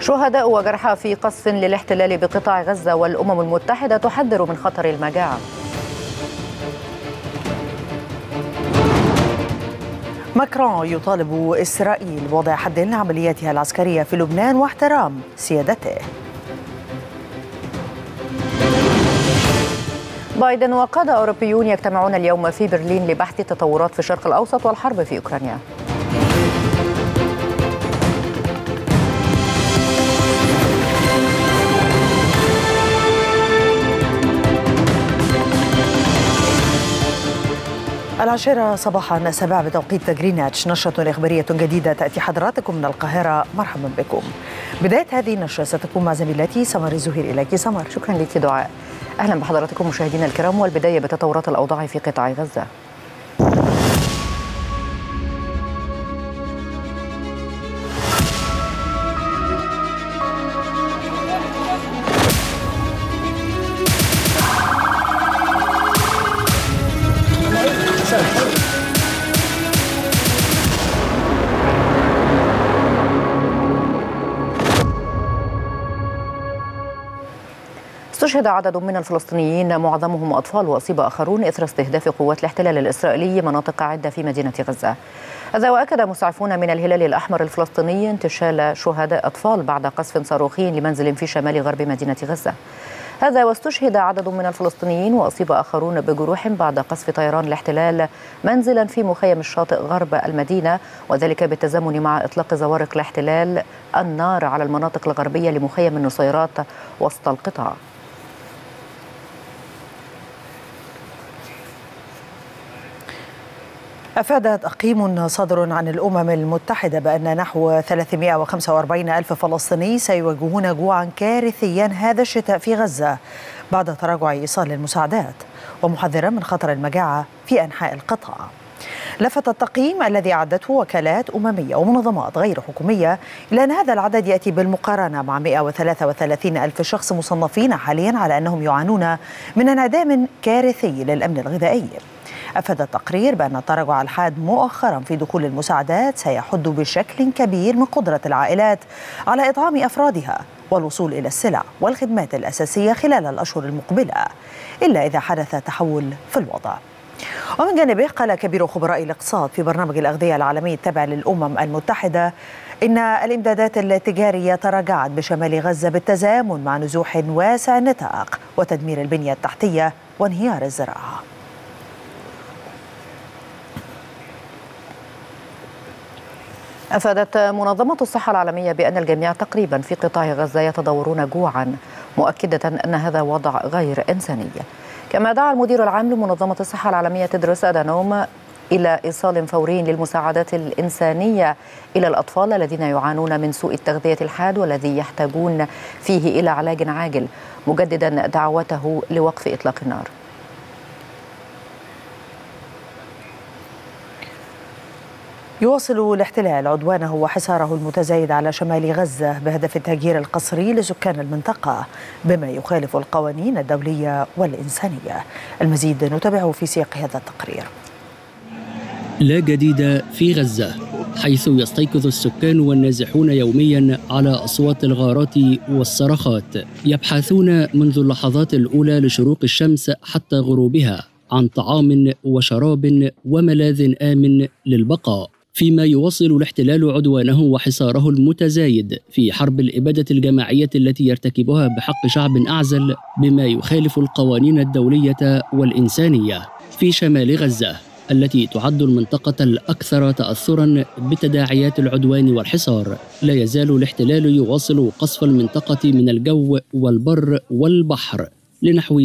شهداء وجرحى في قصف للاحتلال بقطاع غزة، والأمم المتحدة تحذر من خطر المجاعة. ماكرون يطالب إسرائيل بوضع حد لعملياتها العسكرية في لبنان واحترام سيادته. بايدن وقادة أوروبيون يجتمعون اليوم في برلين لبحث التطورات في الشرق الأوسط والحرب في أوكرانيا. العاشرة صباحا 7 بتوقيت غرينتش، نشرة إخبارية جديدة تأتي حضراتكم من القاهرة. مرحبا بكم. بداية هذه النشرة ستكون مع زميلتي سمر الزهير. إليك سمر. شكرا لك دعاء. أهلا بحضراتكم مشاهدينا الكرام، والبداية بتطورات الأوضاع في قطاع غزة. استشهد عدد من الفلسطينيين معظمهم أطفال وأصيب آخرون إثر استهداف قوات الاحتلال الإسرائيلي مناطق عدة في مدينة غزة. هذا وأكد مسعفون من الهلال الأحمر الفلسطيني انتشال شهداء أطفال بعد قصف صاروخي لمنزل في شمال غرب مدينة غزة. هذا واستشهد عدد من الفلسطينيين وأصيب آخرون بجروح بعد قصف طيران الاحتلال منزلا في مخيم الشاطئ غرب المدينة، وذلك بالتزامن مع إطلاق زوارق الاحتلال النار على المناطق الغربية لمخيم النصيرات وسط القطاع. أفاد تقييم صادر عن الأمم المتحدة بأن نحو 345 ألف فلسطيني سيواجهون جوعا كارثيا هذا الشتاء في غزة بعد تراجع إيصال المساعدات، ومحذرا من خطر المجاعة في أنحاء القطاع. لفت التقييم الذي أعدته وكالات أممية ومنظمات غير حكومية إلى أن هذا العدد يأتي بالمقارنة مع 133 ألف شخص مصنفين حاليا على أنهم يعانون من انعدام كارثي للأمن الغذائي. أفاد التقرير بأن التراجع الحاد مؤخرا في دخول المساعدات سيحد بشكل كبير من قدرة العائلات على إطعام أفرادها والوصول إلى السلع والخدمات الأساسية خلال الأشهر المقبلة، إلا إذا حدث تحول في الوضع. ومن جانبه قال كبير خبراء الاقتصاد في برنامج الأغذية العالمي التابع للأمم المتحدة إن الإمدادات التجارية تراجعت بشمال غزة بالتزامن مع نزوح واسع النطاق وتدمير البنية التحتية وانهيار الزراعة. أفادت منظمة الصحة العالمية بأن الجميع تقريبا في قطاع غزة يتضورون جوعا، مؤكدة أن هذا وضع غير إنساني. كما دعا المدير العام لمنظمة الصحة العالمية تدرس أدانوم إلى إيصال فوري للمساعدات الإنسانية إلى الأطفال الذين يعانون من سوء التغذية الحاد والذي يحتاجون فيه إلى علاج عاجل، مجددا دعوته لوقف إطلاق النار. يواصل الاحتلال عدوانه وحصاره المتزايد على شمال غزة بهدف التهجير القسري لسكان المنطقة بما يخالف القوانين الدولية والإنسانية. المزيد نتابعه في سياق هذا التقرير. لا جديد في غزة، حيث يستيقظ السكان والنازحون يوميا على أصوات الغارات والصرخات، يبحثون منذ اللحظات الأولى لشروق الشمس حتى غروبها عن طعام وشراب وملاذ آمن للبقاء، فيما يواصل الاحتلال عدوانه وحصاره المتزايد في حرب الإبادة الجماعية التي يرتكبها بحق شعب أعزل بما يخالف القوانين الدولية والإنسانية في شمال غزة، التي تعد المنطقة الأكثر تأثراً بتداعيات العدوان والحصار. لا يزال الاحتلال يواصل قصف المنطقة من الجو والبر والبحر لنحو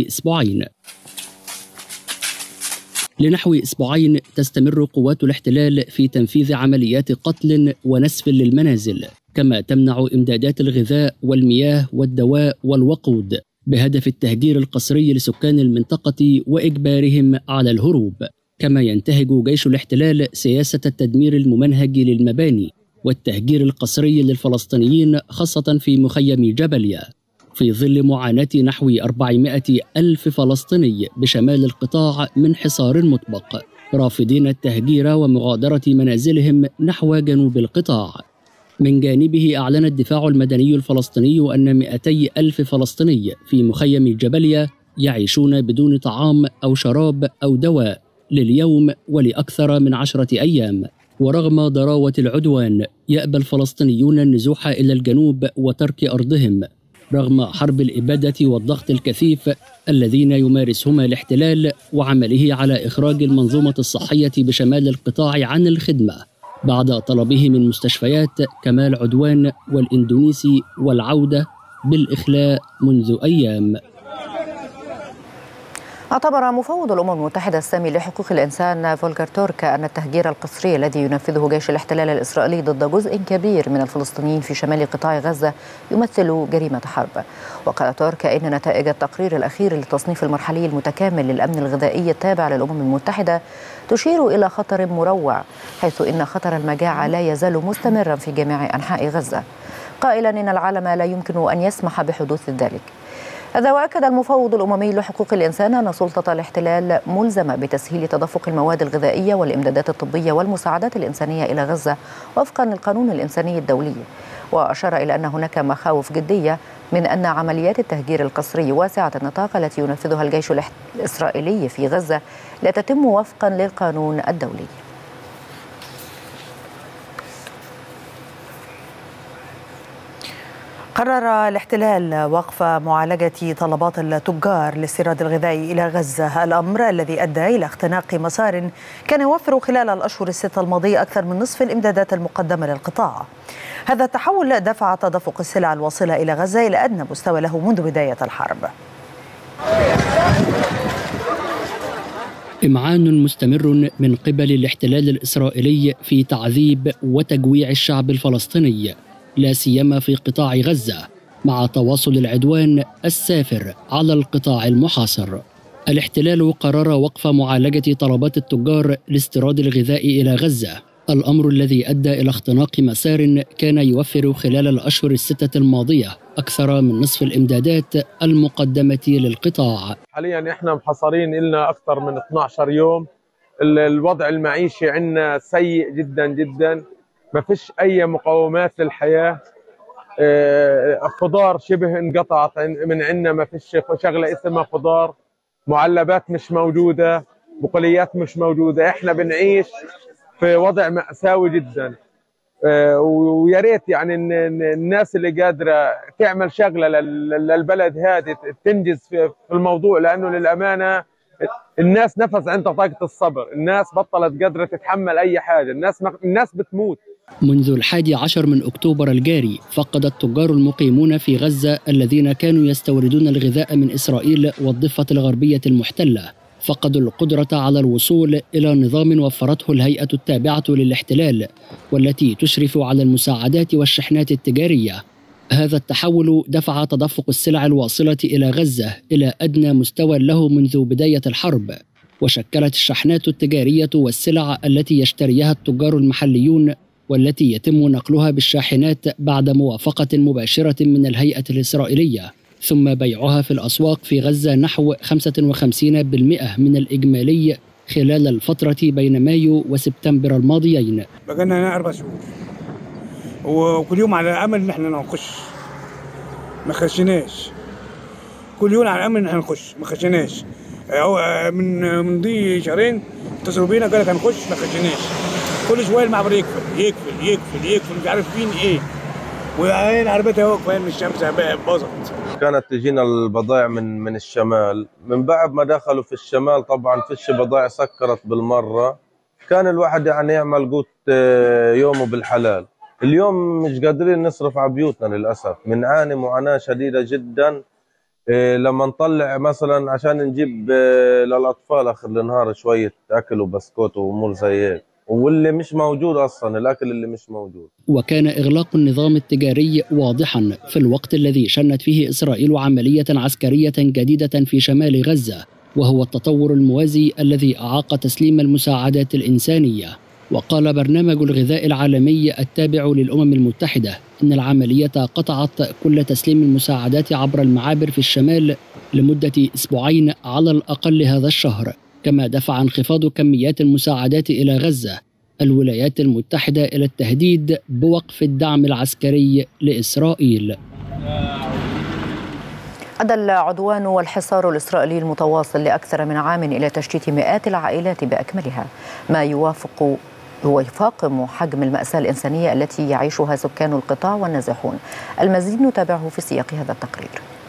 أسبوعين تستمر قوات الاحتلال في تنفيذ عمليات قتل ونسف للمنازل، كما تمنع إمدادات الغذاء والمياه والدواء والوقود بهدف التهجير القسري لسكان المنطقة وإجبارهم على الهروب. كما ينتهج جيش الاحتلال سياسة التدمير الممنهج للمباني والتهجير القسري للفلسطينيين، خاصة في مخيم جبليا، في ظل معاناة نحو 400 ألف فلسطيني بشمال القطاع من حصار مطبق، رافضين التهجير ومغادرة منازلهم نحو جنوب القطاع. من جانبه أعلن الدفاع المدني الفلسطيني أن 200,000 فلسطيني في مخيم جبليا يعيشون بدون طعام أو شراب أو دواء لليوم ولأكثر من 10 أيام. ورغم ضراوة العدوان يأبى الفلسطينيون النزوح إلى الجنوب وترك أرضهم رغم حرب الإبادة والضغط الكثيف الذين يمارسهما الاحتلال وعمله على إخراج المنظومة الصحية بشمال القطاع عن الخدمة بعد طلبه من مستشفيات كمال عدوان والإندونيسي والعودة بالإخلاء منذ أيام. اعتبر مفوض الأمم المتحدة السامي لحقوق الإنسان فولكر تورك أن التهجير القسري الذي ينفذه جيش الاحتلال الإسرائيلي ضد جزء كبير من الفلسطينيين في شمال قطاع غزة يمثل جريمة حرب. وقال تورك إن نتائج التقرير الأخير للتصنيف المرحلي المتكامل للأمن الغذائي التابع للأمم المتحدة تشير إلى خطر مروع، حيث إن خطر المجاعة لا يزال مستمرا في جميع أنحاء غزة، قائلا إن العالم لا يمكن أن يسمح بحدوث ذلك. هذا وأكد المفوض الأممي لحقوق الإنسان أن سلطة الاحتلال ملزمة بتسهيل تدفق المواد الغذائية والإمدادات الطبية والمساعدات الإنسانية إلى غزة وفقا للقانون الإنساني الدولي. وأشار إلى أن هناك مخاوف جدية من أن عمليات التهجير القسري واسعة النطاق التي ينفذها الجيش الإسرائيلي في غزة لا تتم وفقا للقانون الدولي. قرر الاحتلال وقف معالجة طلبات التجار للاستيراد الغذائي إلى غزة، الأمر الذي أدى إلى اختناق مسار كان يوفر خلال الأشهر الستة الماضية أكثر من نصف الإمدادات المقدمة للقطاع. هذا التحول دفع تدفق السلع الواصلة إلى غزة إلى أدنى مستوى له منذ بداية الحرب. إمعان مستمر من قبل الاحتلال الإسرائيلي في تعذيب وتجويع الشعب الفلسطيني، لا سيما في قطاع غزة، مع تواصل العدوان السافر على القطاع المحاصر. الاحتلال قرر وقف معالجة طلبات التجار لاستيراد الغذاء إلى غزة، الأمر الذي أدى إلى اختناق مسار كان يوفر خلال الأشهر الستة الماضية أكثر من نصف الإمدادات المقدمة للقطاع. حاليا إحنا محصرين إلنا أكثر من 12 يوم. الوضع المعيشي عندنا سيء جدا جدا، ما فيش أي مقومات للحياة. الخضار شبه انقطعت من عندنا، ما فيش شغلة اسمها خضار، معلبات مش موجودة، بقوليات مش موجودة. احنا بنعيش في وضع مأساوي جدا. ويا ريت يعني إن الناس اللي قادرة تعمل شغلة للبلد هذه تنجز في الموضوع، لأنه للأمانة الناس نفذ عندها طاقة الصبر، الناس بطلت قادرة تتحمل أي حاجة، الناس بتموت. منذ 11 من أكتوبر الجاري فقد التجار المقيمون في غزة الذين كانوا يستوردون الغذاء من إسرائيل والضفة الغربية المحتلة فقدوا القدرة على الوصول إلى نظام وفرته الهيئة التابعة للاحتلال والتي تشرف على المساعدات والشحنات التجارية. هذا التحول دفع تدفق السلع الواصلة إلى غزة إلى أدنى مستوى له منذ بداية الحرب، وشكلت الشحنات التجارية والسلع التي يشتريها التجار المحليون والتي يتم نقلها بالشاحنات بعد موافقة مباشرة من الهيئة الإسرائيلية ثم بيعها في الأسواق في غزة نحو 55% من الإجمالي خلال الفترة بين مايو وسبتمبر الماضيين. بقينا هنا 4 شهور وكل يوم على امل ان احنا نخش، ما خشيناش. كل يوم على امل ان احنا نخش، ما خشيناش. من دي شهرين اتصلوا بينا قال لك هنخش، ما خشيناش. كل شويه المعبر يقفل مش عارف فين ايه، وعين عربيتها واقفه من الشمس باظت. كانت تجينا البضائع من الشمال، من بعد ما دخلوا في الشمال طبعا فيش بضائع سكرت بالمره، كان الواحد يعني يعمل قوت يومه بالحلال. اليوم مش قادرين نصرف على بيوتنا للأسف، بنعاني معاناة شديدة جدا. لما نطلع مثلا عشان نجيب للأطفال آخر النهار شوية أكل وبسكوت وأمور زي هيك، واللي مش موجود أصلا، الأكل اللي مش موجود. وكان إغلاق النظام التجاري واضحا في الوقت الذي شنت فيه إسرائيل عملية عسكرية جديدة في شمال غزة، وهو التطور الموازي الذي أعاق تسليم المساعدات الإنسانية. وقال برنامج الغذاء العالمي التابع للأمم المتحدة إن العملية قطعت كل تسليم المساعدات عبر المعابر في الشمال لمدة 2 أسبوع على الأقل هذا الشهر، كما دفع انخفاض كميات المساعدات إلى غزة الولايات المتحدة إلى التهديد بوقف الدعم العسكري لإسرائيل. أدى العدوان والحصار الإسرائيلي المتواصل لأكثر من عام إلى تشتيت مئات العائلات بأكملها، ما يفاقم حجم المأساة الإنسانية التي يعيشها سكان القطاع والنازحون. المزيد نتابعه في سياق هذا التقرير.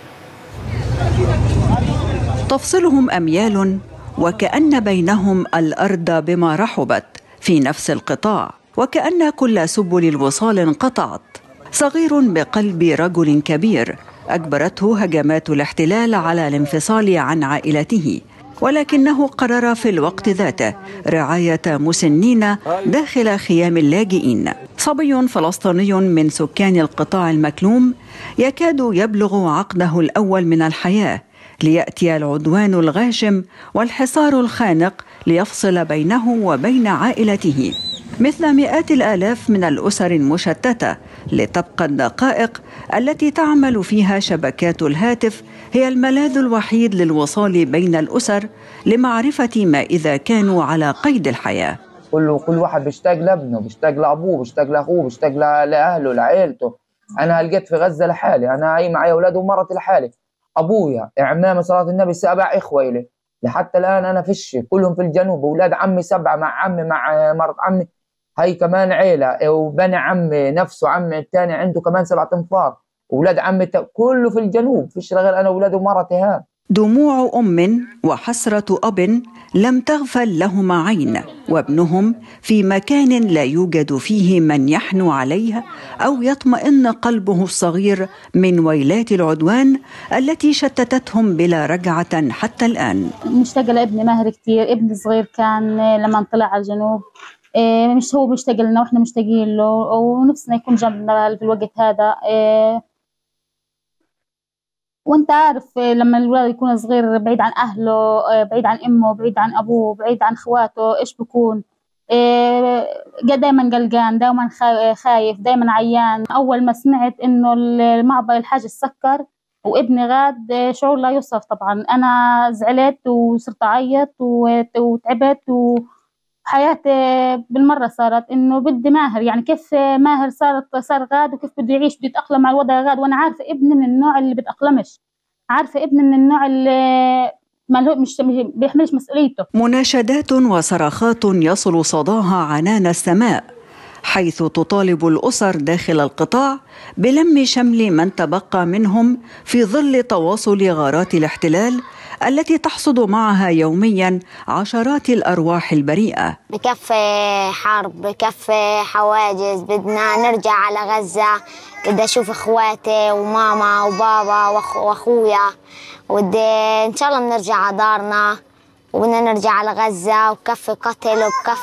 تفصلهم أميال وكأن بينهم الأرض بما رحبت في نفس القطاع، وكأن كل سبل الوصال انقطعت. صغير بقلب رجل كبير أجبرته هجمات الاحتلال على الانفصال عن عائلته، ولكنه قرر في الوقت ذاته رعاية مسنين داخل خيام اللاجئين. صبي فلسطيني من سكان القطاع المكلوم يكاد يبلغ عقده الأول من الحياة، ليأتي العدوان الغاشم والحصار الخانق ليفصل بينه وبين عائلته، مثل مئات الآلاف من الأسر المشتتة، لتبقى الدقائق التي تعمل فيها شبكات الهاتف هي الملاذ الوحيد للوصال بين الأسر لمعرفة ما إذا كانوا على قيد الحياة. كل واحد بيشتاق لابنه، بيشتاق لأبوه، بيشتاق لأخوه، بيشتاق لأهله، لعائلته. أنا لقيت في غزة لحالي، أنا أي معي أولاد ومرتي لحالي، أبويا عمامي صلاة النبي 7 إخوة إلي، لحتى الآن أنا فيش، كلهم في الجنوب، أولاد عمي 7 مع عمي مع مرت عمي، هي كمان عيلة، وبني عمي نفسه عمي الثاني عنده كمان 7 أنفار، أولاد عمي كله في الجنوب، فيش غير أنا أولاد ومرتي. هان دموع أم وحسرة أب لم تغفل لهما عين، وابنهم في مكان لا يوجد فيه من يحنو عليه أو يطمئن قلبه الصغير من ويلات العدوان التي شتتتهم بلا رجعة حتى الآن. مشتاقة لابني ماهر كتير، ابني صغير كان لما طلع على الجنوب، مش هو مشتاق لنا وإحنا مشتاقين له، ونفسنا يكون جنبنا في الوقت هذا. وانت عارف لما الولد يكون صغير بعيد عن اهله، بعيد عن امه، بعيد عن ابوه، بعيد عن اخواته، ايش بكون؟ دايما قلقان، دايما خايف، دايما عيان. اول ما سمعت انه المعبر الحاج سكر وابني غاد، شعور لا يوصف. طبعا انا زعلت وصرت اعيط وتعبت، وحياتي بالمره صارت انه بدي ماهر. يعني كيف ماهر صار غاد، وكيف بده يعيش، بده يتاقلم مع الوضع غاد، وانا عارفه ابني من النوع اللي بيتاقلمش، عارفه ابني من النوع اللي مش بيحملش مسؤوليته. مناشدات وصراخات يصل صداها عنان السماء، حيث تطالب الأسر داخل القطاع بلم شمل من تبقى منهم في ظل تواصل غارات الاحتلال التي تحصد معها يوميا عشرات الأرواح البريئة. بكفي حرب، بكفي حواجز، بدنا نرجع على غزة، بدي أشوف إخواتي وماما وبابا وأخويا، ودي إن شاء الله بنرجع على دارنا، وبدنا نرجع على غزة، وكفي قتل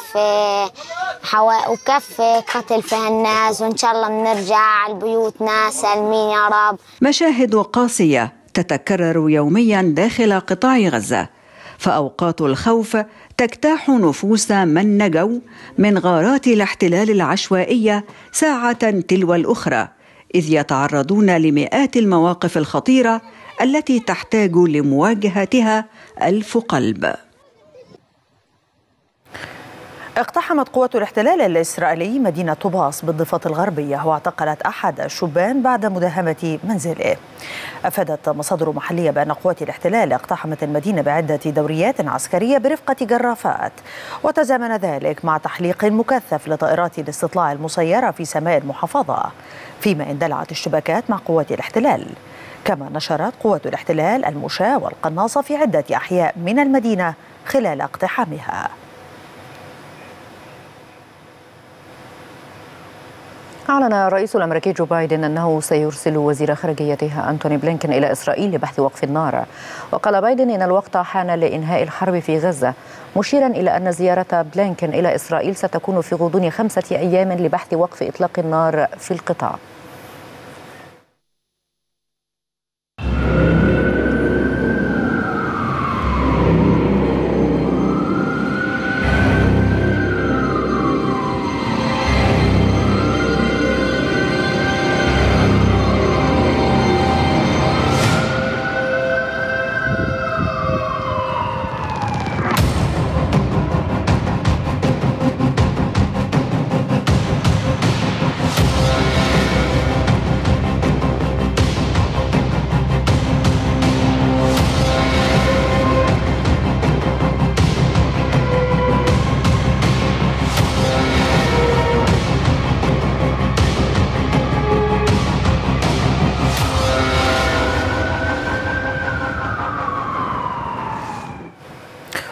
وكفي قتل في الناس، وإن شاء الله بنرجع على بيوتنا سالمين يا رب. مشاهد قاسية تتكرر يوميا داخل قطاع غزة، فأوقات الخوف تجتاح نفوس من نجوا من غارات الاحتلال العشوائية ساعة تلو الأخرى، إذ يتعرضون لمئات المواقف الخطيرة التي تحتاج لمواجهتها 1000 قلب. اقتحمت قوات الاحتلال الإسرائيلي مدينة طوباس بالضفة الغربية، واعتقلت أحد الشبان بعد مداهمة منزله. أفادت مصادر محلية بأن قوات الاحتلال اقتحمت المدينة بعدة دوريات عسكرية برفقة جرافات، وتزامن ذلك مع تحليق مكثف لطائرات الاستطلاع المسيرة في سماء المحافظة، فيما اندلعت الشبكات مع قوات الاحتلال. كما نشرت قوات الاحتلال المشاة والقناصة في عدة أحياء من المدينة خلال اقتحامها. أعلن الرئيس الأمريكي جو بايدن أنه سيرسل وزير خارجيته أنتوني بلينكن إلى إسرائيل لبحث وقف النار. وقال بايدن إن الوقت حان لإنهاء الحرب في غزة، مشيرا إلى أن زيارة بلينكن إلى إسرائيل ستكون في غضون 5 أيام لبحث وقف إطلاق النار في القطاع.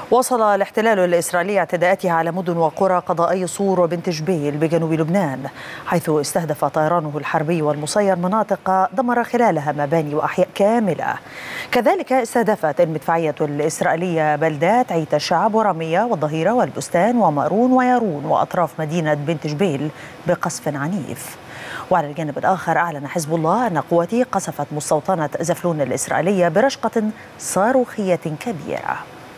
واصل الاحتلال الإسرائيلي اعتداءاته على مدن وقرى قضائي صور وبنت جبيل بجنوب لبنان، حيث استهدف طيرانه الحربي والمسير مناطق دمر خلالها مباني وأحياء كاملة. كذلك استهدفت المدفعية الإسرائيلية بلدات عيت الشعب ورمية والظهيرة والبستان ومارون ويارون وأطراف مدينة بنت جبيل بقصف عنيف. وعلى الجانب الآخر أعلن حزب الله أن قوته قصفت مستوطنة زفلون الإسرائيلية برشقة صاروخية كبيرة.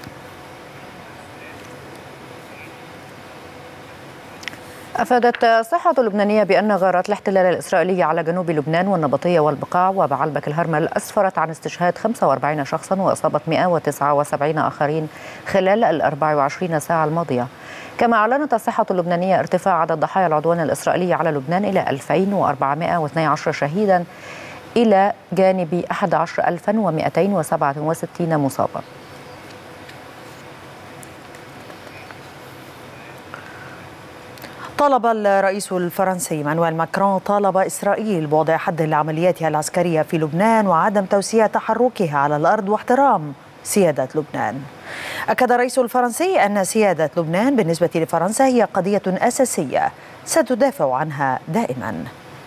أفادت الصحة اللبنانية بأن غارات الاحتلال الإسرائيلي على جنوب لبنان والنبطية والبقاع وبعلبك الهرمل أسفرت عن استشهاد 45 شخصا وإصابة 179 آخرين خلال 24 ساعة الماضية. كما أعلنت الصحة اللبنانية ارتفاع عدد ضحايا العدوان الإسرائيلي على لبنان إلى 2412 شهيدا إلى جانب 11267 مصابا. طالب الرئيس الفرنسي إيمانويل ماكرون إسرائيل بوضع حد لعملياتها العسكرية في لبنان وعدم توسيع تحركها على الأرض واحترام سيادة لبنان. أكد الرئيس الفرنسي أن سيادة لبنان بالنسبة لفرنسا هي قضية أساسية ستدافع عنها دائما.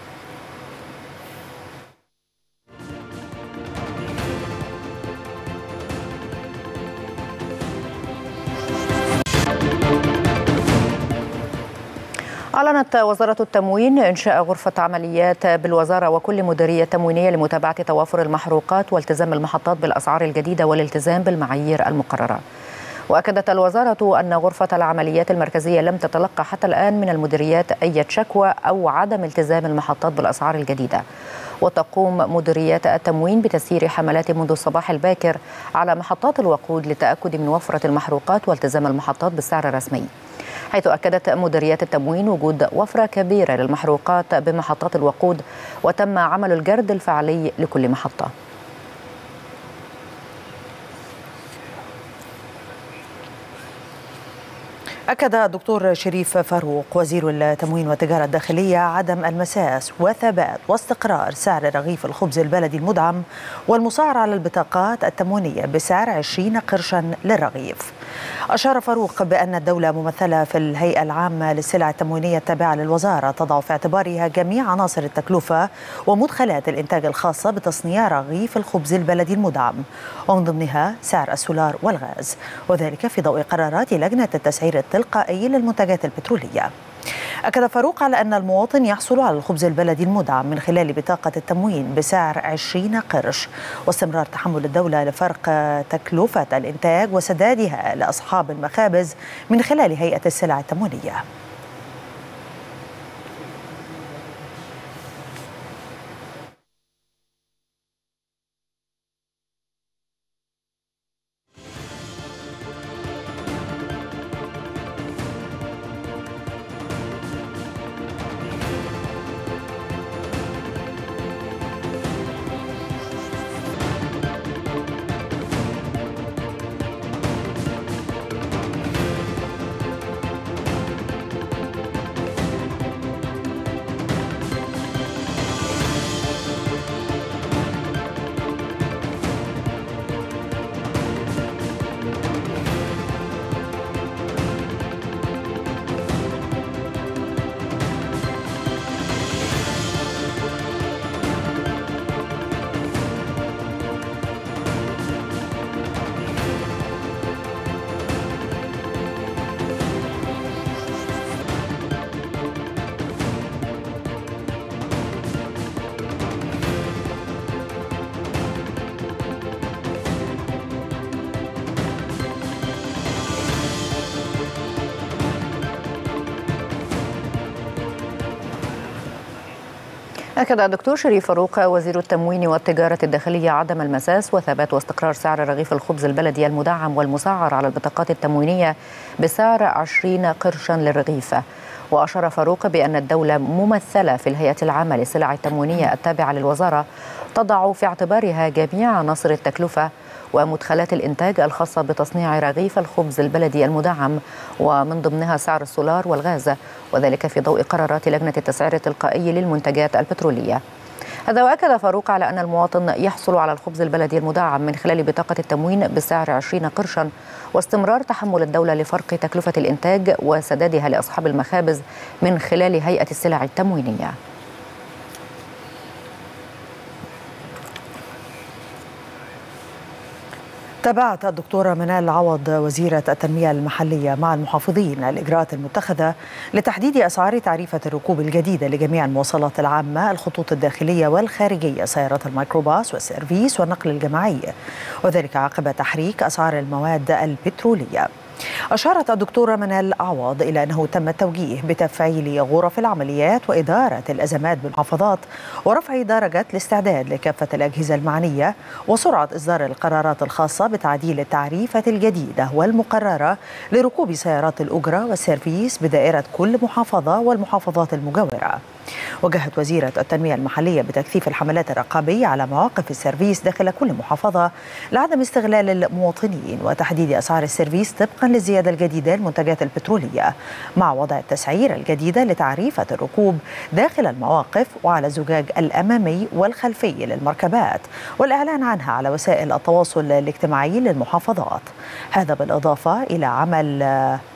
أعلنت وزارة التموين إنشاء غرفة عمليات بالوزارة وكل مديرية تموينية لمتابعة توافر المحروقات والتزام المحطات بالأسعار الجديدة والالتزام بالمعايير المقررة. وأكدت الوزارة أن غرفة العمليات المركزية لم تتلقى حتى الآن من المديريات أي شكوى أو عدم التزام المحطات بالأسعار الجديدة. وتقوم مديريات التموين بتسيير حملات منذ الصباح الباكر على محطات الوقود للتأكد من وفرة المحروقات والتزام المحطات بالسعر الرسمي، حيث أكدت مديريات التموين وجود وفرة كبيرة للمحروقات بمحطات الوقود وتم عمل الجرد الفعلي لكل محطة. أكد الدكتور شريف فاروق وزير التموين والتجارة الداخلية عدم المساس وثبات واستقرار سعر رغيف الخبز البلدي المدعم والمسعر على البطاقات التموينية بسعر 20 قرشا للرغيف. أشار فاروق بأن الدولة ممثلة في الهيئة العامة للسلع التموينية التابعة للوزارة تضع في اعتبارها جميع عناصر التكلفة ومدخلات الإنتاج الخاصة بتصنيع رغيف الخبز البلدي المدعم، ومن ضمنها سعر السولار والغاز، وذلك في ضوء قرارات لجنة التسعير التلقائي للمنتجات البترولية. أكد فاروق على أن المواطن يحصل على الخبز البلدي المدعم من خلال بطاقة التموين بسعر 20 قرش، واستمرار تحمل الدولة لفرق تكلفة الإنتاج وسدادها لأصحاب المخابز من خلال هيئة السلع التموينية. أكد الدكتور شريف فاروق وزير التموين والتجارة الداخلية عدم المساس وثبات واستقرار سعر رغيف الخبز البلدي المدعم والمسعر على البطاقات التموينية بسعر 20 قرشا للرغيف. وأشار فاروق بأن الدولة ممثلة في الهيئة العامة للسلع التموينية التابعة للوزارة تضع في اعتبارها جميع عناصر التكلفة ومدخلات الإنتاج الخاصة بتصنيع رغيف الخبز البلدي المدعم، ومن ضمنها سعر السولار والغاز، وذلك في ضوء قرارات لجنة التسعير التلقائي للمنتجات البترولية. هذا وأكد فاروق على أن المواطن يحصل على الخبز البلدي المدعم من خلال بطاقة التموين بسعر 20 قرشا، واستمرار تحمل الدولة لفرق تكلفة الإنتاج وسدادها لأصحاب المخابز من خلال هيئة السلع التموينية. تابعت الدكتورة منال عوض وزيرة التنمية المحلية مع المحافظين الإجراءات المتخذة لتحديد أسعار تعريفة الركوب الجديدة لجميع المواصلات العامة، الخطوط الداخلية والخارجية، سيارات الميكروباص والسيرفيس والنقل الجماعي، وذلك عقب تحريك أسعار المواد البترولية. أشارت الدكتورة منال عوض إلى أنه تم التوجيه بتفعيل غرف العمليات وإدارة الأزمات بالمحافظات ورفع درجة الاستعداد لكافة الأجهزة المعنية وسرعة إصدار القرارات الخاصة بتعديل التعريفة الجديدة والمقررة لركوب سيارات الأجرة والسيرفيس بدائرة كل محافظة والمحافظات المجاورة. وجهت وزيرة التنمية المحلية بتكثيف الحملات الرقابية على مواقف السيرفيس داخل كل محافظة لعدم استغلال المواطنين وتحديد أسعار السيرفيس طبقا للزيادة الجديدة للمنتجات البترولية، مع وضع التسعير الجديدة لتعريفة الركوب داخل المواقف وعلى الزجاج الأمامي والخلفي للمركبات، والإعلان عنها على وسائل التواصل الاجتماعي للمحافظات. هذا بالإضافة إلى عمل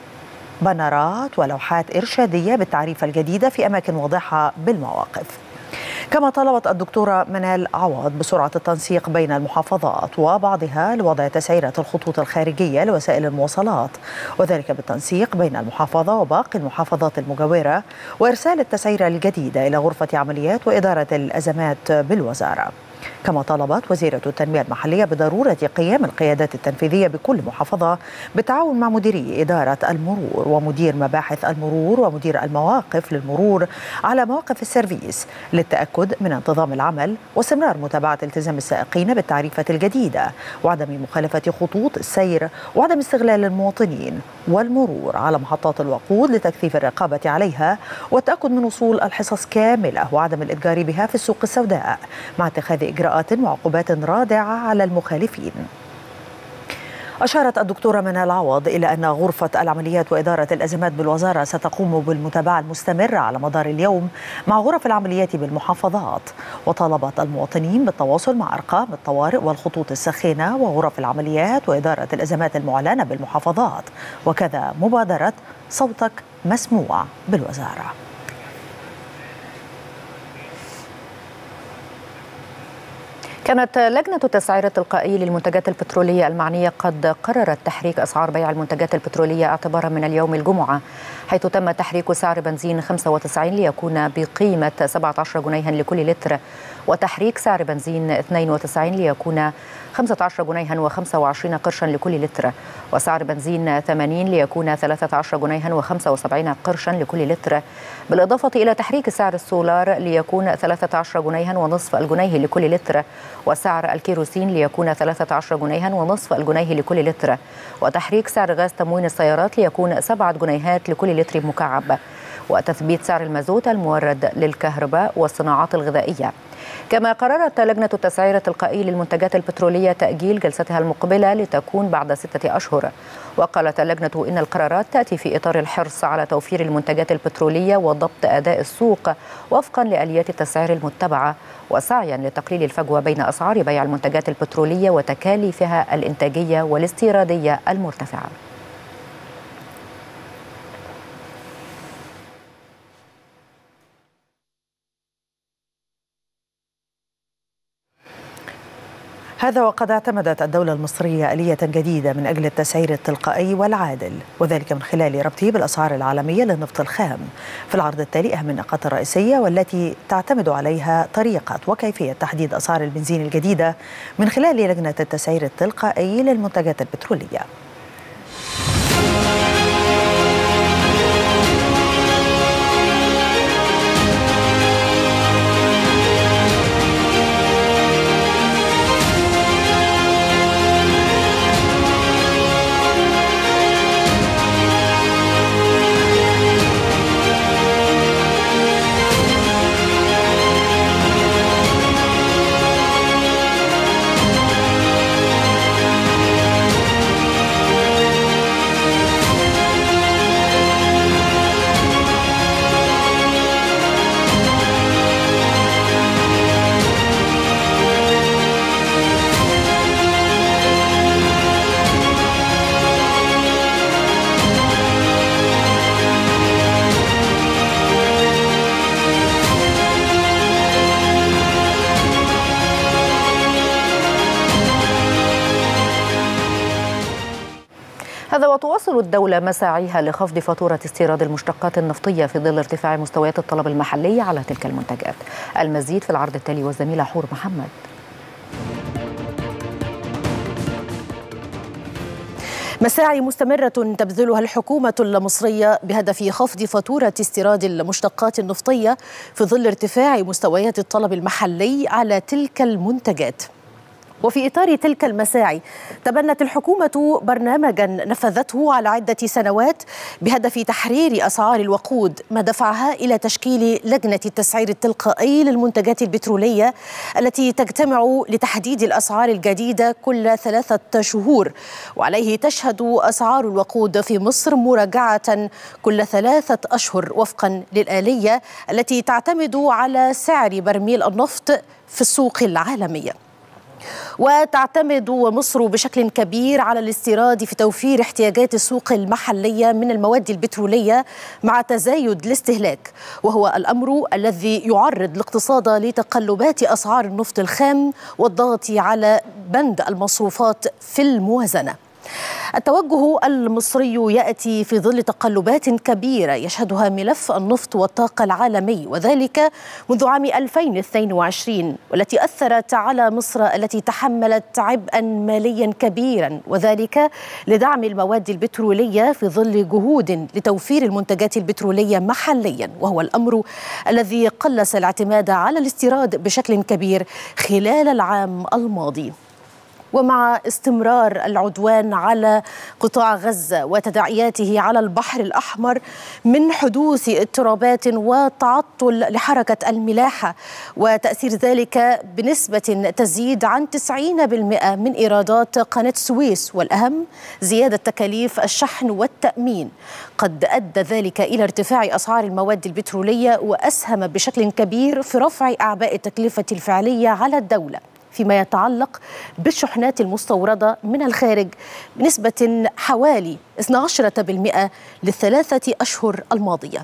بانرات ولوحات إرشادية بالتعريفة الجديدة في أماكن واضحة بالمواقف. كما طلبت الدكتورة منال عوض بسرعة التنسيق بين المحافظات وبعضها لوضع تسعيرة الخطوط الخارجية لوسائل المواصلات، وذلك بالتنسيق بين المحافظة وباقي المحافظات المجاورة، وإرسال التسعيرة الجديدة إلى غرفة عمليات وإدارة الأزمات بالوزارة. كما طلبت وزيرة التنمية المحلية بضرورة قيام القيادات التنفيذية بكل محافظة بالتعاون مع مديري إدارة المرور ومدير مباحث المرور ومدير المواقف للمرور على مواقف السيرفيس للتأكد من انتظام العمل واستمرار متابعة التزام السائقين بالتعريفة الجديدة وعدم مخالفة خطوط السير وعدم استغلال المواطنين والمرور على محطات الوقود لتكثيف الرقابة عليها والتأكد من وصول الحصص كاملة وعدم الإتجار بها في السوق السوداء، مع اتخاذ إجراءات وعقوبات رادعة على المخالفين. أشارت الدكتورة منال عوض إلى أن غرفة العمليات وإدارة الأزمات بالوزارة ستقوم بالمتابعة المستمرة على مدار اليوم مع غرف العمليات بالمحافظات، وطالبت المواطنين بالتواصل مع أرقام الطوارئ والخطوط الساخنة وغرف العمليات وإدارة الأزمات المعلنة بالمحافظات، وكذا مبادرة صوتك مسموع بالوزارة. كانت لجنة التسعير التلقائي للمنتجات البترولية المعنية قد قررت تحريك أسعار بيع المنتجات البترولية اعتبارا من اليوم الجمعة، حيث تم تحريك سعر بنزين 95 ليكون بقيمة 17 جنيها لكل لتر، وتحريك سعر بنزين 92 ليكون 15 جنيها و25 قرشا لكل لتر، وسعر بنزين 80 ليكون 13 جنيها و75 قرشا لكل لتر، بالإضافة إلى تحريك سعر السولار ليكون 13 جنيها ونصف الجنيه لكل لتر، وسعر الكيروسين ليكون 13 جنيها ونصف الجنيه لكل لتر، وتحريك سعر غاز تموين السيارات ليكون 7 جنيهات لكل لتر مكعب، وتثبيت سعر المازوت المورد للكهرباء والصناعات الغذائية. كما قررت لجنة التسعير التلقائي للمنتجات البترولية تأجيل جلستها المقبلة لتكون بعد 6 أشهر. وقالت اللجنة إن القرارات تأتي في إطار الحرص على توفير المنتجات البترولية وضبط أداء السوق وفقا لآليات التسعير المتبعة، وسعيا لتقليل الفجوة بين أسعار بيع المنتجات البترولية وتكاليفها الإنتاجية والاستيرادية المرتفعة. هذا وقد اعتمدت الدولة المصرية آلية جديدة من أجل التسعير التلقائي والعادل، وذلك من خلال ربطه بالأسعار العالمية للنفط الخام. في العرض التالي أهم النقاط الرئيسية والتي تعتمد عليها طريقة وكيفية تحديد أسعار البنزين الجديدة من خلال لجنة التسعير التلقائي للمنتجات البترولية. وتواصل الدولة مساعيها لخفض فاتورة استيراد المشتقات النفطية في ظل ارتفاع مستويات الطلب المحلي على تلك المنتجات. المزيد في العرض التالي والزميلة حور محمد. مساعي مستمرة تبذلها الحكومة المصرية بهدف خفض فاتورة استيراد المشتقات النفطية في ظل ارتفاع مستويات الطلب المحلي على تلك المنتجات. وفي إطار تلك المساعي تبنت الحكومة برنامجا نفذته على عدة سنوات بهدف تحرير أسعار الوقود، ما دفعها إلى تشكيل لجنة التسعير التلقائي للمنتجات البترولية التي تجتمع لتحديد الأسعار الجديدة كل 3 شهور، وعليه تشهد أسعار الوقود في مصر مراجعة كل 3 أشهر وفقا للآلية التي تعتمد على سعر برميل النفط في السوق العالمية. وتعتمد مصر بشكل كبير على الاستيراد في توفير احتياجات السوق المحلية من المواد البترولية مع تزايد الاستهلاك، وهو الأمر الذي يعرض الاقتصاد لتقلبات أسعار النفط الخام والضغط على بند المصروفات في الموازنة. التوجه المصري يأتي في ظل تقلبات كبيرة يشهدها ملف النفط والطاقة العالمي، وذلك منذ عام 2022، والتي أثرت على مصر التي تحملت عبئا ماليا كبيرا، وذلك لدعم المواد البترولية في ظل جهود لتوفير المنتجات البترولية محليا، وهو الأمر الذي قلص الاعتماد على الاستيراد بشكل كبير خلال العام الماضي. ومع استمرار العدوان على قطاع غزة وتداعياته على البحر الأحمر من حدوث اضطرابات وتعطل لحركة الملاحة وتأثير ذلك بنسبة تزيد عن 90% من إيرادات قناة السويس، والأهم زيادة تكاليف الشحن والتأمين، قد أدى ذلك إلى ارتفاع أسعار المواد البترولية وأسهم بشكل كبير في رفع أعباء التكلفة الفعلية على الدولة فيما يتعلق بالشحنات المستوردة من الخارج بنسبة حوالي 12% ل3 أشهر الماضية.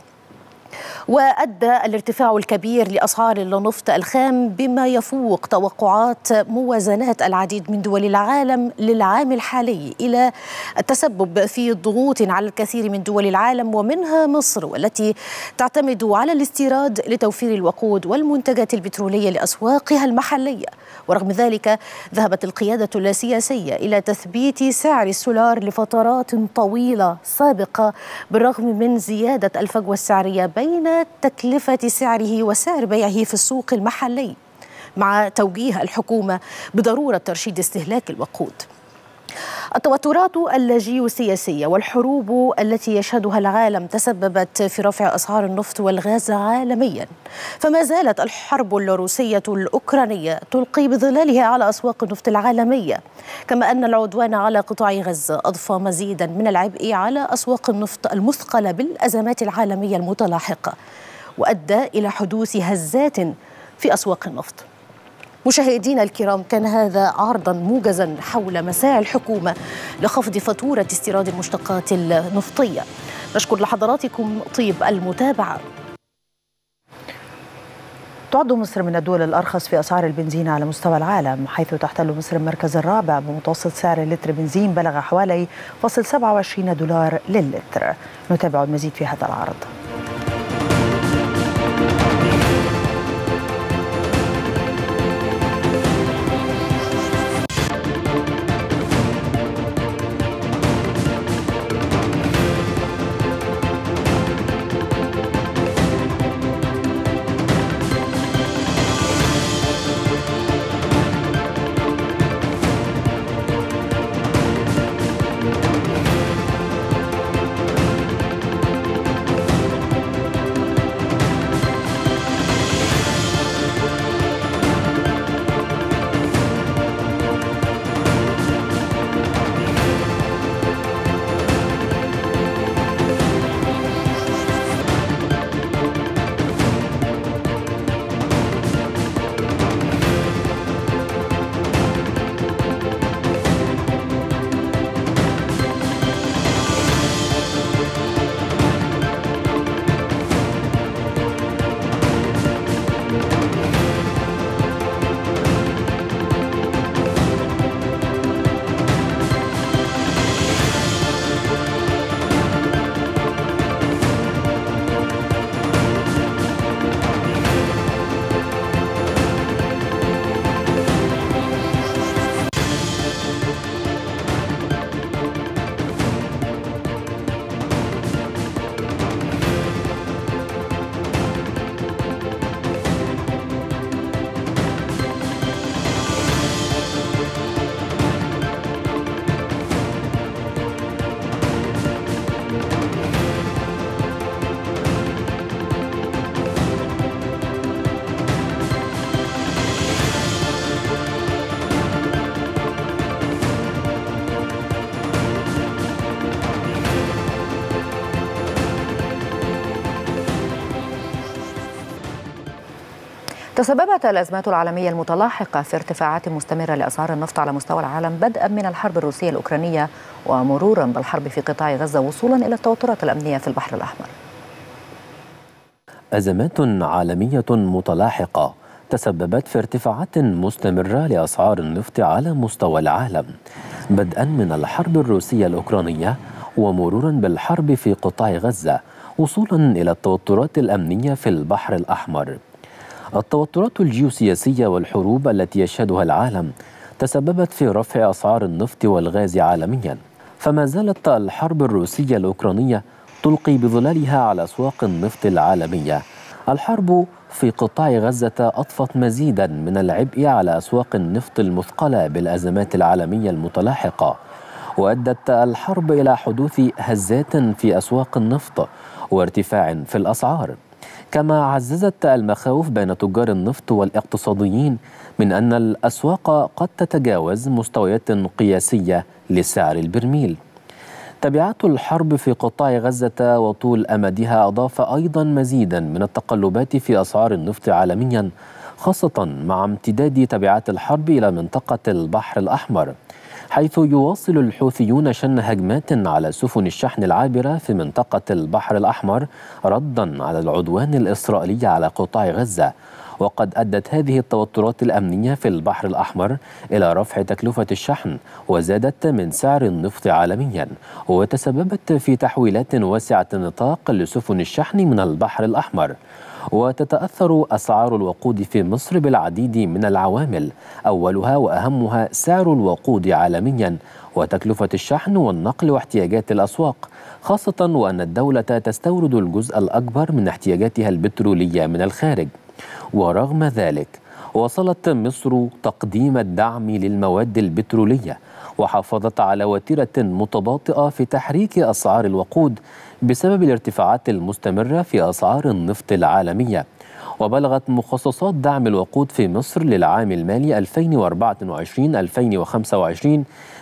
وأدى الارتفاع الكبير لأسعار النفط الخام بما يفوق توقعات موازنات العديد من دول العالم للعام الحالي إلى التسبب في ضغوط على الكثير من دول العالم ومنها مصر، والتي تعتمد على الاستيراد لتوفير الوقود والمنتجات البترولية لأسواقها المحلية. ورغم ذلك ذهبت القيادة السياسية إلى تثبيت سعر السولار لفترات طويلة سابقة بالرغم من زيادة الفجوة السعرية بين تكلفة سعره وسعر بيعه في السوق المحلي، مع توجيه الحكومة بضرورة ترشيد استهلاك الوقود. التوترات الجيوسياسية والحروب التي يشهدها العالم تسببت في رفع أسعار النفط والغاز عالميا، فما زالت الحرب الروسية الأوكرانية تلقي بظلالها على أسواق النفط العالمية، كما أن العدوان على قطاع غزة أضفى مزيدا من العبء على أسواق النفط المثقلة بالأزمات العالمية المتلاحقة، وأدى إلى حدوث هزات في أسواق النفط. مشاهدينا الكرام، كان هذا عرضا موجزا حول مساعي الحكومة لخفض فاتورة استيراد المشتقات النفطية. نشكر لحضراتكم طيب المتابعة. تعد مصر من الدول الأرخص في أسعار البنزين على مستوى العالم، حيث تحتل مصر المركز الرابع بمتوسط سعر لتر بنزين بلغ حوالي $27 للتر. نتابع المزيد في هذا العرض. تسببت الأزمات العالمية المتلاحقة في ارتفاعات مستمرة لأسعار النفط على مستوى العالم بدءا من الحرب الروسية الأوكرانية ومرورا بالحرب في قطاع غزة وصولا إلى التوترات الأمنية في البحر الأحمر. أزمات عالمية متلاحقة تسببت في ارتفاعات مستمرة لأسعار النفط على مستوى العالم بدءا من الحرب الروسية الأوكرانية ومرورا بالحرب في قطاع غزة وصولا إلى التوترات الأمنية في البحر الأحمر. التوترات الجيوسياسية والحروب التي يشهدها العالم تسببت في رفع أسعار النفط والغاز عالميا، فما زالت الحرب الروسية الأوكرانية تلقي بظلالها على أسواق النفط العالمية. الحرب في قطاع غزة أضفت مزيدا من العبء على أسواق النفط المثقلة بالأزمات العالمية المتلاحقة، وأدت الحرب إلى حدوث هزات في أسواق النفط وارتفاع في الأسعار، كما عززت المخاوف بين تجار النفط والاقتصاديين من أن الأسواق قد تتجاوز مستويات قياسية لسعر البرميل. تبعات الحرب في قطاع غزة وطول أمدها أضاف أيضا مزيدا من التقلبات في أسعار النفط عالميا، خاصة مع امتداد تبعات الحرب إلى منطقة البحر الأحمر، حيث يواصل الحوثيون شن هجمات على سفن الشحن العابرة في منطقة البحر الأحمر ردا على العدوان الإسرائيلي على قطاع غزة. وقد أدت هذه التوترات الأمنية في البحر الأحمر إلى رفع تكلفة الشحن وزادت من سعر النفط عالميا، وتسببت في تحويلات واسعة النطاق لسفن الشحن من البحر الأحمر. وتتأثر أسعار الوقود في مصر بالعديد من العوامل، أولها وأهمها سعر الوقود عالميا وتكلفة الشحن والنقل واحتياجات الأسواق، خاصة وأن الدولة تستورد الجزء الأكبر من احتياجاتها البترولية من الخارج. ورغم ذلك واصلت مصر تقديم الدعم للمواد البترولية، وحافظت على وتيرة متباطئة في تحريك أسعار الوقود بسبب الارتفاعات المستمرة في أسعار النفط العالمية. وبلغت مخصصات دعم الوقود في مصر للعام المالي 2024-2025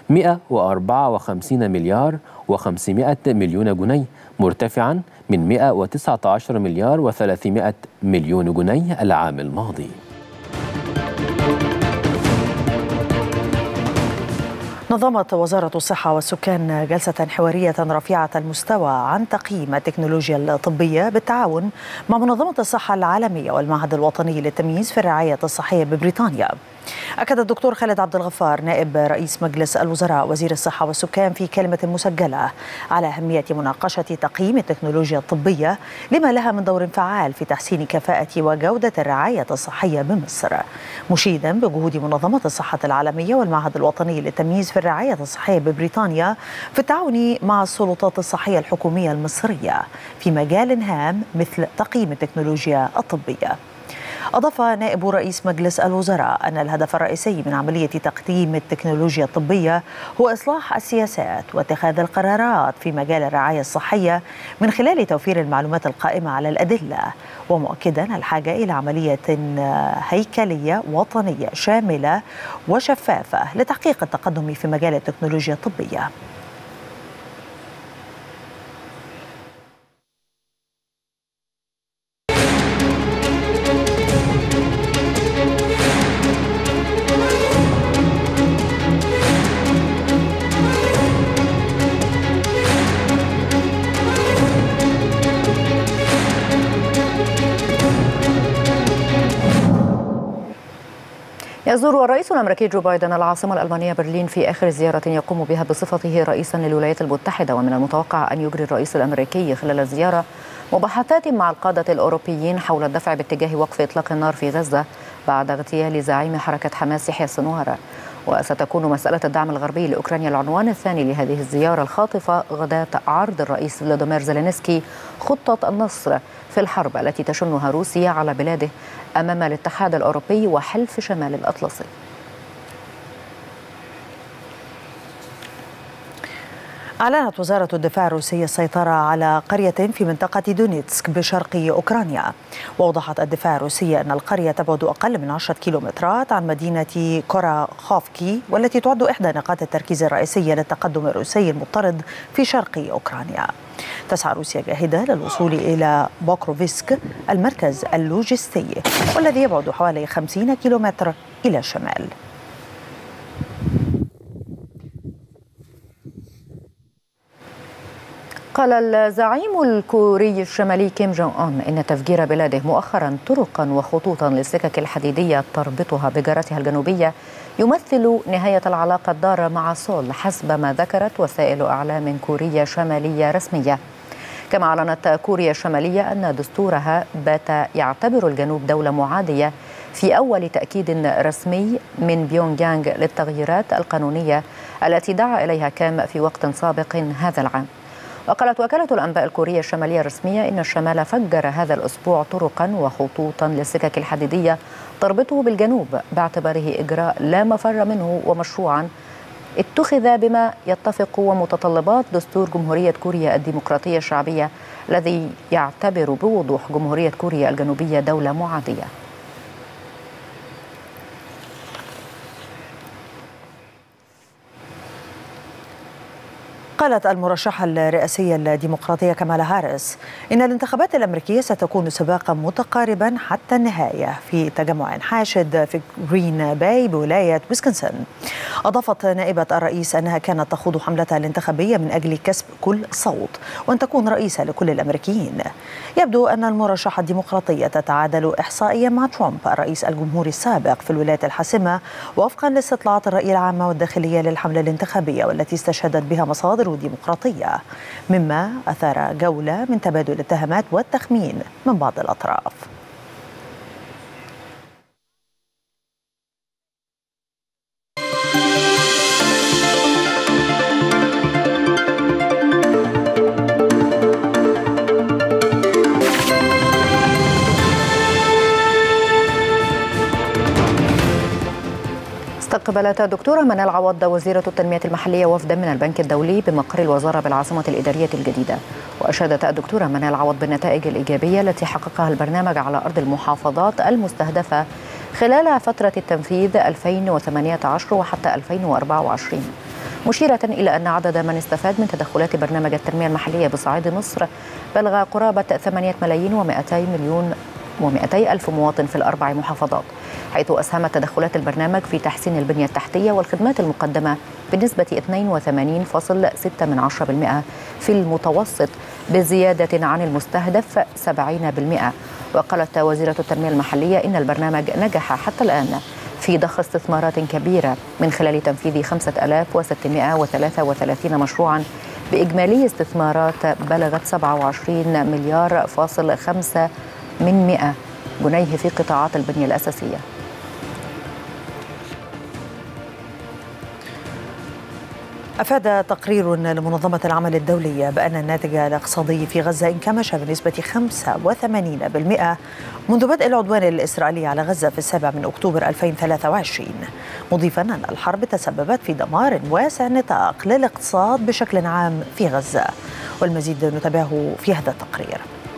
154 مليار و500 مليون جنيه، مرتفعا من 119 مليار و300 مليون جنيه العام الماضي. نظمت وزارة الصحة والسكان جلسة حوارية رفيعة المستوى عن تقييم التكنولوجيا الطبية بالتعاون مع منظمة الصحة العالمية والمعهد الوطني للتمييز في الرعاية الصحية ببريطانيا. أكد الدكتور خالد عبد الغفار نائب رئيس مجلس الوزراء وزير الصحة والسكان في كلمة مسجلة على أهمية مناقشة تقييم التكنولوجيا الطبية لما لها من دور فعال في تحسين كفاءة وجودة الرعاية الصحية بمصر، مشيدا بجهود منظمة الصحة العالمية والمعهد الوطني للتمييز في الرعاية الصحية ببريطانيا في التعاون مع السلطات الصحية الحكومية المصرية في مجال هام مثل تقييم التكنولوجيا الطبية. أضاف نائب رئيس مجلس الوزراء أن الهدف الرئيسي من عملية تقديم التكنولوجيا الطبية هو إصلاح السياسات واتخاذ القرارات في مجال الرعاية الصحية من خلال توفير المعلومات القائمة على الأدلة، ومؤكدا الحاجة إلى عملية هيكلية وطنية شاملة وشفافة لتحقيق التقدم في مجال التكنولوجيا الطبية. يزور الرئيس الأمريكي جو بايدن العاصمة الألمانية برلين في آخر زيارة يقوم بها بصفته رئيسا للولايات المتحدة، ومن المتوقع أن يجري الرئيس الأمريكي خلال الزيارة مباحثات مع القادة الأوروبيين حول الدفع باتجاه وقف إطلاق النار في غزة بعد اغتيال زعيم حركة حماس يحيى السنوار. وستكون مسألة الدعم الغربي لأوكرانيا العنوان الثاني لهذه الزيارة الخاطفة غداة عرض الرئيس فلاديمير زيلينسكي خطة النصر في الحرب التي تشنها روسيا على بلاده أمام الاتحاد الأوروبي وحلف شمال الأطلسي. أعلنت وزارة الدفاع الروسية السيطرة على قرية في منطقة دونيتسك بشرق أوكرانيا. وأوضحت الدفاع الروسي أن القرية تبعد أقل من 10 كيلومترات عن مدينة كوراخوفكي، والتي تعد إحدى نقاط التركيز الرئيسية للتقدم الروسي المضطرد في شرق أوكرانيا. تسعى روسيا جاهدة للوصول إلى بوكروفسك المركز اللوجستي والذي يبعد حوالي 50 كيلومتر إلى الشمال. قال الزعيم الكوري الشمالي كيم جونغ أون إن تفجير بلاده مؤخرا طرقا وخطوطا للسكك الحديدية تربطها بجارتها الجنوبية يمثل نهاية العلاقة الضارة مع سول حسب ما ذكرت وسائل إعلام كورية شمالية رسمية. كما أعلنت كوريا الشمالية أن دستورها بات يعتبر الجنوب دولة معادية في أول تأكيد رسمي من بيونغ يانغ للتغييرات القانونية التي دعا إليها كيم في وقت سابق هذا العام. وقالت وكالة الأنباء الكورية الشمالية الرسمية إن الشمال فجر هذا الأسبوع طرقا وخطوطا للسكك الحديدية تربطه بالجنوب باعتباره إجراء لا مفر منه ومشروعا اتخذ بما يتفق ومتطلبات دستور جمهورية كوريا الديمقراطية الشعبية الذي يعتبر بوضوح جمهورية كوريا الجنوبية دولة معادية. قالت المرشحة الرئاسية الديمقراطية كامالا هاريس إن الانتخابات الأمريكية ستكون سباقا متقاربا حتى النهاية في تجمع حاشد في جرين باي بولاية ويسكنسن. أضافت نائبة الرئيس أنها كانت تخوض حملتها الانتخابية من أجل كسب كل صوت وأن تكون رئيسة لكل الأمريكيين. يبدو أن المرشحة الديمقراطية تتعادل إحصائيا مع ترامب الرئيس الجمهوري السابق في الولايات الحاسمة وفقا لاستطلاعات الرأي العامة والداخلية للحملة الانتخابية والتي استشهدت بها مصادر ديمقراطية، مما أثار جولة من تبادل الاتهامات والتخمين من بعض الأطراف. استقبلت الدكتورة منال عوض وزيرة التنمية المحلية وفدا من البنك الدولي بمقر الوزارة بالعاصمة الإدارية الجديدة. وأشادت الدكتورة منال عوض بالنتائج الإيجابية التي حققها البرنامج على أرض المحافظات المستهدفة خلال فترة التنفيذ 2018 وحتى 2024، مشيرة إلى أن عدد من استفاد من تدخلات برنامج التنمية المحلية بصعيد مصر بلغ قرابة 8,200,000 مواطن في الأربع محافظات، حيث أسهمت تدخلات البرنامج في تحسين البنية التحتية والخدمات المقدمة بنسبة 82.6% في المتوسط بزيادة عن المستهدف 70%. وقالت وزيرة التنمية المحلية إن البرنامج نجح حتى الآن في ضخ استثمارات كبيرة من خلال تنفيذ 5633 مشروعا بإجمالي استثمارات بلغت 27 مليار فاصل 5 من 100 جنيه في قطاعات البنية الأساسية. أفاد تقرير لمنظمة العمل الدولية بأن الناتج الاقتصادي في غزة انكمش بنسبة 85% منذ بدء العدوان الإسرائيلي على غزة في 7 أكتوبر 2023، مضيفا أن الحرب تسببت في دمار واسع النطاق للاقتصاد بشكل عام في غزة. والمزيد نتابعه في هذا التقرير.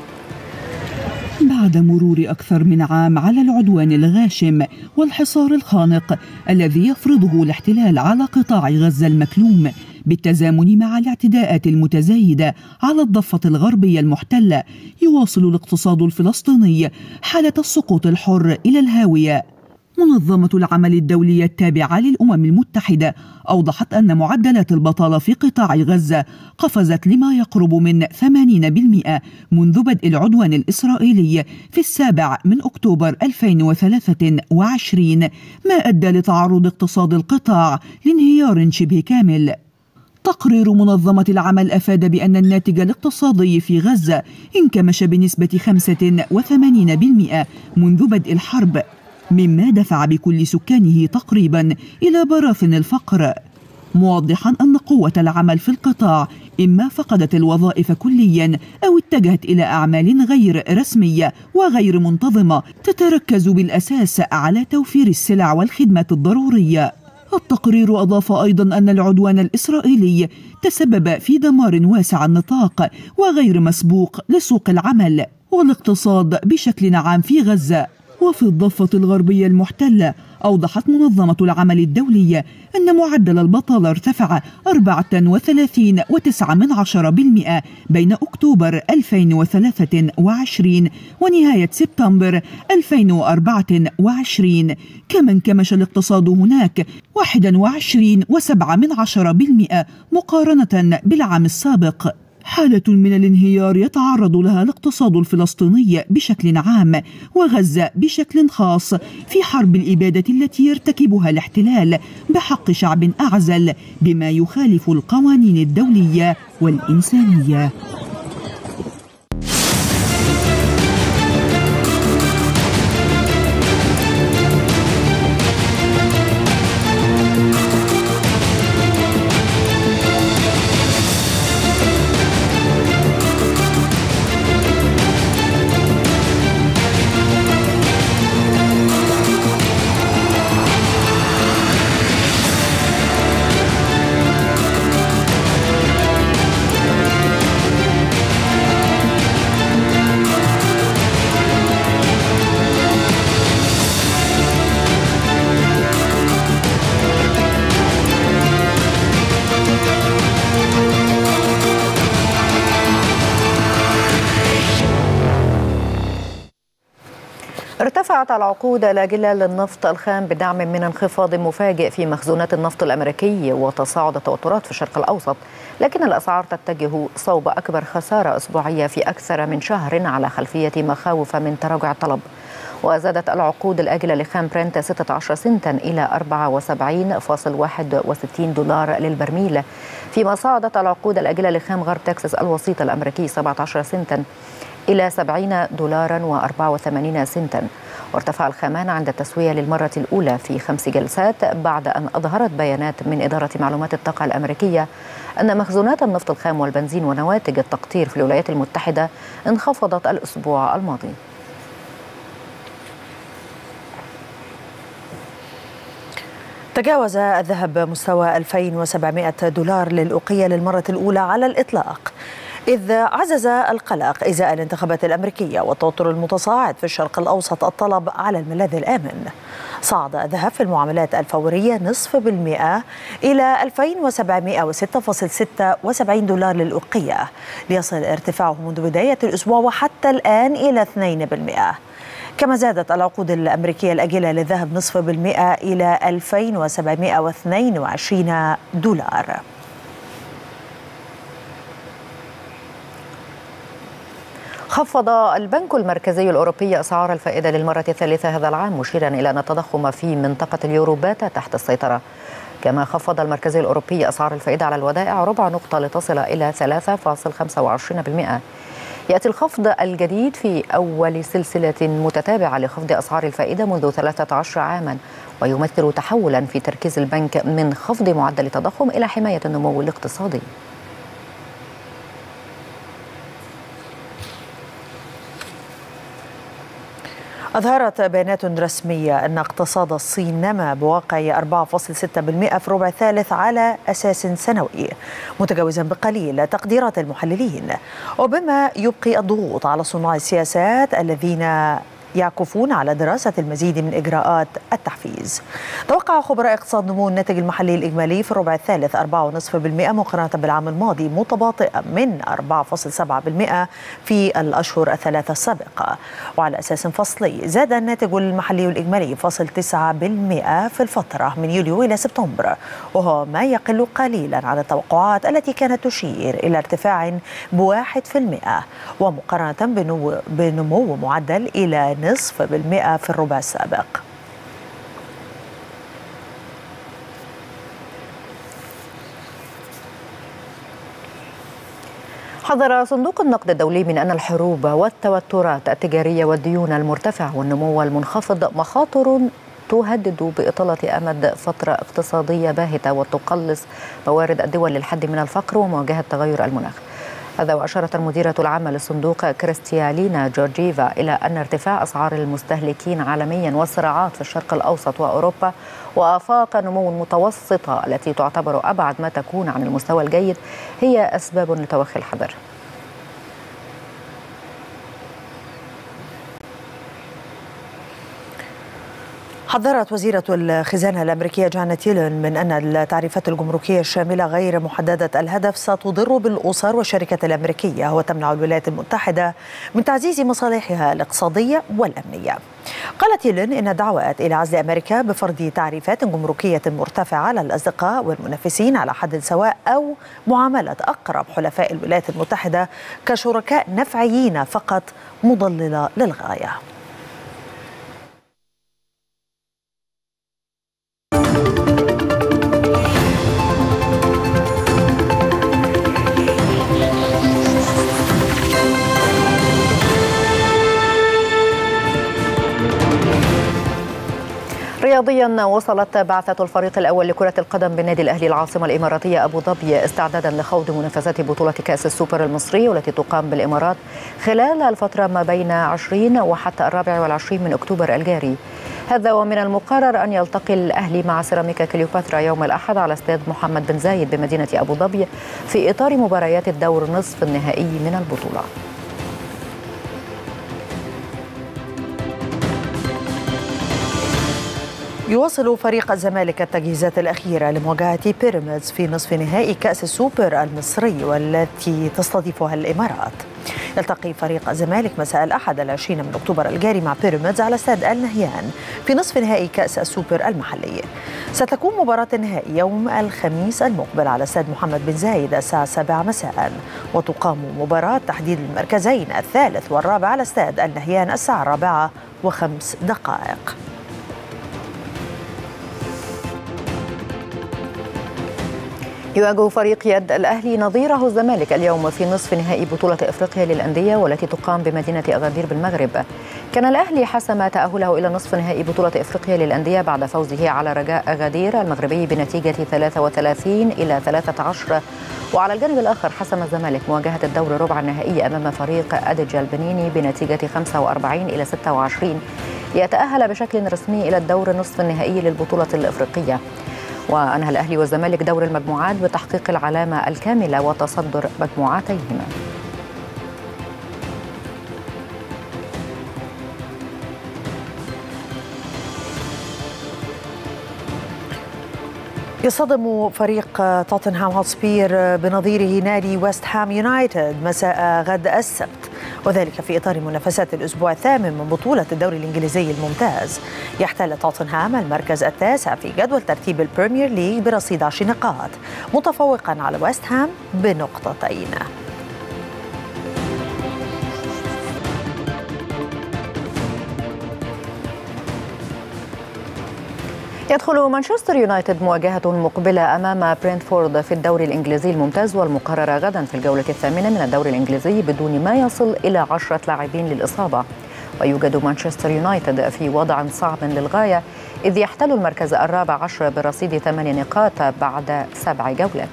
بعد مرور أكثر من عام على العدوان الغاشم والحصار الخانق الذي يفرضه الاحتلال على قطاع غزة المكلوم بالتزامن مع الاعتداءات المتزايدة على الضفة الغربية المحتلة، يواصل الاقتصاد الفلسطيني حالة السقوط الحر إلى الهاوية. منظمة العمل الدولية التابعة للأمم المتحدة أوضحت أن معدلات البطالة في قطاع غزة قفزت لما يقرب من 80% منذ بدء العدوان الإسرائيلي في 7 أكتوبر 2023، ما أدى لتعرض اقتصاد القطاع لانهيار شبه كامل. تقرير منظمة العمل أفاد بأن الناتج الاقتصادي في غزة انكمش بنسبة 85% منذ بدء الحرب، مما دفع بكل سكانه تقريبا إلى براثن الفقر، موضحا أن قوة العمل في القطاع إما فقدت الوظائف كليا أو اتجهت إلى أعمال غير رسمية وغير منتظمة تتركز بالأساس على توفير السلع والخدمات الضرورية. التقرير أضاف أيضا أن العدوان الإسرائيلي تسبب في دمار واسع النطاق وغير مسبوق لسوق العمل والاقتصاد بشكل عام في غزة. وفي الضفة الغربية المحتلة أوضحت منظمة العمل الدولي أن معدل البطالة ارتفع 34.9% بين أكتوبر 2023 ونهاية سبتمبر 2024، كما انكمش الاقتصاد هناك 21.7% مقارنة بالعام السابق. حالة من الانهيار يتعرض لها الاقتصاد الفلسطيني بشكل عام وغزة بشكل خاص في حرب الإبادة التي يرتكبها الاحتلال بحق شعب أعزل بما يخالف القوانين الدولية والإنسانية. ارتفعت العقود الآجلة للنفط الخام بدعم من انخفاض مفاجئ في مخزونات النفط الأمريكي وتصاعد التوترات في الشرق الأوسط، لكن الأسعار تتجه صوب أكبر خسارة أسبوعية في أكثر من شهر على خلفية مخاوف من تراجع الطلب. وزادت العقود الآجلة لخام برنت 16 سنتا إلى 74.61 دولار للبرميل، فيما صعدت العقود الآجلة لخام غرب تكساس الوسيط الأمريكي 17 سنتا إلى 70 دولارا و84 سنتا. وارتفع الخامان عند التسوية للمرة الأولى في 5 جلسات بعد أن أظهرت بيانات من إدارة معلومات الطاقة الأمريكية أن مخزونات النفط الخام والبنزين ونواتج التقطير في الولايات المتحدة انخفضت الأسبوع الماضي. تجاوز الذهب مستوى 2700 دولار للأوقية للمرة الأولى على الإطلاق، إذ عزز القلق إزاء الانتخابات الأمريكية والتوتر المتصاعد في الشرق الأوسط الطلب على الملاذ الآمن. صعد الذهب في المعاملات الفورية 0.5% إلى 2706.76 دولار للأوقية، ليصل ارتفاعه منذ بداية الأسبوع وحتى الآن إلى 2%. كما زادت العقود الأمريكية الآجلة للذهب 0.5% إلى 2722 دولار. خفض البنك المركزي الأوروبي أسعار الفائدة للمرة الثالثة هذا العام، مشيرا إلى أن التضخم في منطقة اليورو بات تحت السيطرة. كما خفض المركزي الأوروبي أسعار الفائدة على الودائع ربع نقطة لتصل إلى 3.25%. يأتي الخفض الجديد في أول سلسلة متتابعة لخفض أسعار الفائدة منذ 13 عاما، ويمثل تحولا في تركيز البنك من خفض معدل التضخم إلى حماية النمو الاقتصادي. أظهرت بيانات رسمية أن اقتصاد الصين نما بواقع 4.6% في ربع ثالث على أساس سنوي، متجاوزا بقليل تقديرات المحللين، وبما يبقي الضغوط على صناع السياسات الذين يعكفون على دراسة المزيد من إجراءات التحفيز. توقع خبراء اقتصاد نمو الناتج المحلي الإجمالي في الربع الثالث 4.5% مقارنة بالعام الماضي، متباطئا من 4.7% في الأشهر الثلاثة السابقة. وعلى أساس فصلي زاد الناتج المحلي الإجمالي 0.9% في الفترة من يوليو إلى سبتمبر، وهو ما يقل قليلا عن التوقعات التي كانت تشير إلى ارتفاع ب1%، ومقارنة بنمو معدل إلى 0.5% في الربع السابق. حذر صندوق النقد الدولي من أن الحروب والتوترات التجارية والديون المرتفعة والنمو المنخفض مخاطر تهدد بإطالة أمد فترة اقتصادية باهتة وتقلص موارد الدول للحد من الفقر ومواجهة تغير المناخ. هذا وأشارت المديرة العامة للصندوق كريستيالينا جورجيفا إلى أن ارتفاع أسعار المستهلكين عالميا والصراعات في الشرق الأوسط وأوروبا وآفاق نمو المتوسطة التي تعتبر أبعد ما تكون عن المستوى الجيد هي أسباب لتوخي الحذر. حذرت وزيرة الخزانة الأمريكية جانيت يلين من أن التعريفات الجمركية الشاملة غير محددة الهدف ستضر بالأسر والشركات الأمريكية وتمنع الولايات المتحدة من تعزيز مصالحها الاقتصادية والأمنية. قالت يلين إن الدعوات إلى عزل أمريكا بفرض تعريفات جمركية مرتفعة على الأصدقاء والمنافسين على حد سواء أو معاملة أقرب حلفاء الولايات المتحدة كشركاء نفعيين فقط مضللة للغاية. رياضيا، وصلت بعثة الفريق الأول لكرة القدم بالنادي الأهلي العاصمة الإماراتية أبو ظبي استعدادا لخوض منافسات بطولة كأس السوبر المصري والتي تقام بالإمارات خلال الفترة ما بين 20 وحتى 24 من أكتوبر الجاري. هذا ومن المقرر أن يلتقي الأهلي مع سيراميكا كليوباترا يوم الأحد على استاد محمد بن زايد بمدينة أبو ظبي في إطار مباريات الدور نصف النهائي من البطولة. يواصل فريق الزمالك التجهيزات الأخيرة لمواجهة بيراميدز في نصف نهائي كأس السوبر المصري والتي تستضيفها الإمارات. يلتقي فريق الزمالك مساء الأحد 20 من أكتوبر الجاري مع بيراميدز على استاد النهيان في نصف نهائي كأس السوبر المحلي. ستكون مباراة النهائي يوم الخميس المقبل على استاد محمد بن زايد الساعة 7 مساء، وتقام مباراة تحديد المركزين الثالث والرابع على استاد النهيان الساعة 4:05. يواجه فريق يد الأهلي نظيره الزمالك اليوم في نصف نهائي بطولة إفريقيا للأندية والتي تقام بمدينة أغادير بالمغرب. كان الأهلي حسم تأهله إلى نصف نهائي بطولة إفريقيا للأندية بعد فوزه على رجاء أغادير المغربي بنتيجة 33-13. وعلى الجانب الآخر حسم الزمالك مواجهة الدور ربع النهائي أمام فريق أديجا البنيني بنتيجة 45-26 ليتأهل بشكل رسمي إلى الدور نصف النهائي للبطولة الإفريقية. وأنهى الأهلي والزمالك دور المجموعات بتحقيق العلامة الكاملة وتصدر مجموعاتيهما. يصطدم فريق توتنهام هوتسبير بنظيره نادي ويست هام يونايتد مساء غد السبت، وذلك في إطار منافسات الأسبوع الثامن من بطولة الدوري الإنجليزي الممتاز. يحتل توتنهام المركز التاسع في جدول ترتيب البريمير ليج برصيد 10 نقاط، متفوقا على ويست هام بنقطتين. يدخل مانشستر يونايتد مواجهة مقبلة أمام برينتفورد في الدوري الإنجليزي الممتاز والمقررة غدا في الجولة الثامنة من الدوري الإنجليزي بدون ما يصل إلى 10 لاعبين للإصابة. ويوجد مانشستر يونايتد في وضع صعب للغاية إذ يحتل المركز الرابع عشر برصيد 8 نقاط بعد 7 جولات.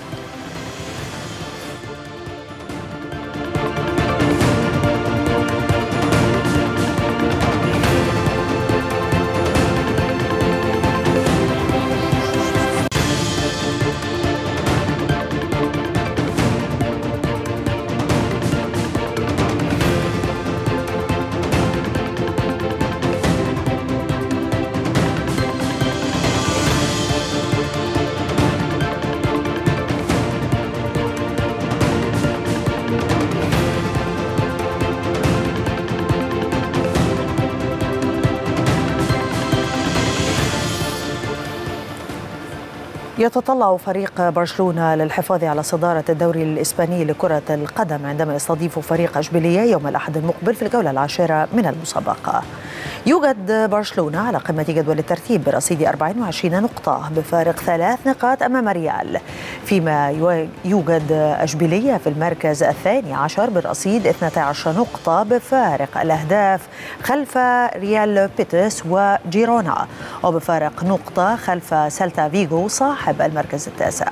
يتطلع فريق برشلونة للحفاظ على صدارة الدوري الإسباني لكرة القدم عندما يستضيف فريق أشبيلية يوم الأحد المقبل في الجولة العاشرة من المسابقة. يوجد برشلونة على قمة جدول الترتيب برصيد 24 نقطة بفارق 3 نقاط أمام ريال، فيما يوجد أشبيلية في المركز الثاني عشر برصيد 12 نقطة بفارق الأهداف خلف ريال بيتيس وجيرونا، وبفارق نقطة خلف سيلتا فيغو صاحب المركز التاسع.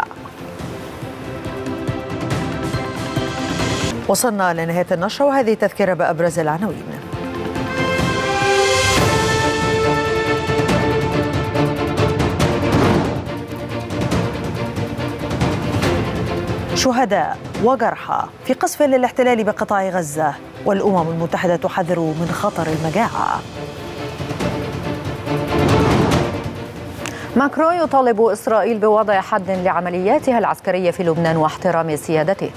وصلنا لنهاية النشرة وهذه تذكرة بأبرز العناوين. شهداء وجرحى في قصف للاحتلال بقطاع غزة، والأمم المتحدة تحذر من خطر المجاعة. ماكرون يطالب إسرائيل بوضع حد لعملياتها العسكرية في لبنان واحترام سيادته.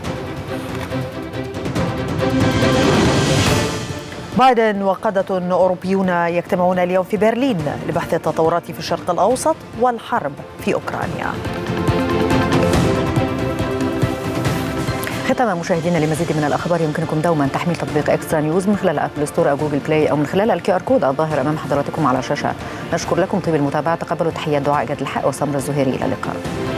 بايدن وقادة أوروبيون يجتمعون اليوم في برلين لبحث التطورات في الشرق الأوسط والحرب في أوكرانيا. ختاما مشاهدينا، لمزيد من الأخبار يمكنكم دوما تحميل تطبيق إكسترا نيوز من خلال أبل ستور أو جوجل بلاي أو من خلال الQR كود الظاهر أمام حضراتكم على الشاشة. نشكر لكم طيب المتابعة، تقبلوا تحيات دعاء جد الحق وسمر الزهيري. إلى اللقاء.